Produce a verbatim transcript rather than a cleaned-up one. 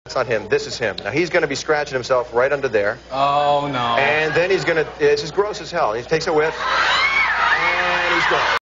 It's not him. This is him. Now, he's going to be scratching himself right under there. Oh, no. And then he's going to, it's just gross as hell. He takes a whiff, and he's gone.